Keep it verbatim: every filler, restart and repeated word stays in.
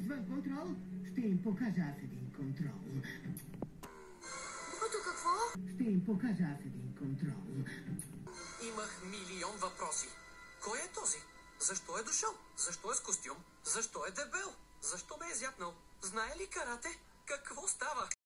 Извън контрол, ще им покажа аз един контрол. Ето какво? Ще им покажа аз един контрол. Имах милион въпроси. Кой е този? Защо е дошъл? Защо е с костюм? Защо е дебел? Защо ме е зяпнал? Знае ли карате? Какво става?